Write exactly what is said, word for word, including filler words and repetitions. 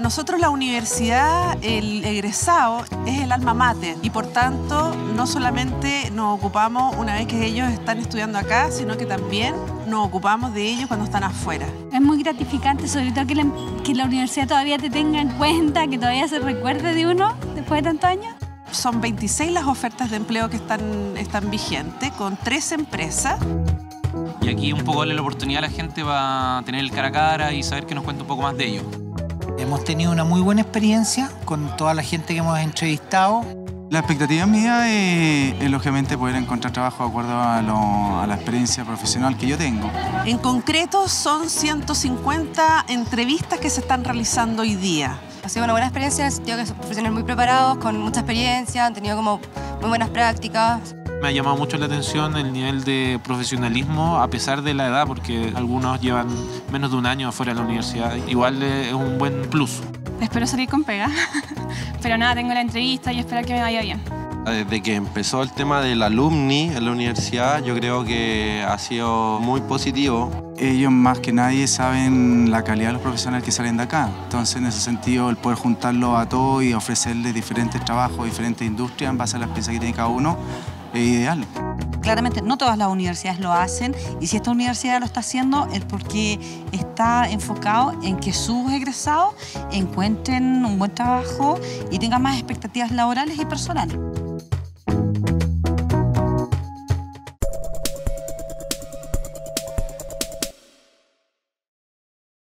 nosotros la universidad, el egresado, es el alma mater y por tanto no solamente nos ocupamos una vez que ellos están estudiando acá, sino que también nos ocupamos de ellos cuando están afuera. Es muy gratificante, sobre todo que la, que la universidad todavía te tenga en cuenta, que todavía se recuerde de uno después de tantos años. Son veintiséis las ofertas de empleo que están, están vigentes, con tres empresas. Y aquí un poco darle la oportunidad a la gente para tener el cara a cara y saber que nos cuenta un poco más de ellos. Hemos tenido una muy buena experiencia con toda la gente que hemos entrevistado. La expectativa mía es, es lógicamente poder encontrar trabajo de acuerdo a, lo, a la experiencia profesional que yo tengo. En concreto son ciento cincuenta entrevistas que se están realizando hoy día. Ha sido una buena experiencia en el sentido que son profesionales muy preparados, con mucha experiencia, han tenido como muy buenas prácticas. Me ha llamado mucho la atención el nivel de profesionalismo a pesar de la edad, porque algunos llevan menos de un año afuera de la universidad. Igual es un buen plus. Espero salir con pega, pero nada, tengo la entrevista y espero que me vaya bien. Desde que empezó el tema del alumni en la universidad, yo creo que ha sido muy positivo. Ellos más que nadie saben la calidad de los profesionales que salen de acá. Entonces, en ese sentido, el poder juntarlos a todos y ofrecerles diferentes trabajos, diferentes industrias en base a la experiencia que tiene cada uno, es ideal. Claramente no todas las universidades lo hacen y si esta universidad lo está haciendo es porque está enfocado en que sus egresados encuentren un buen trabajo y tengan más expectativas laborales y personales.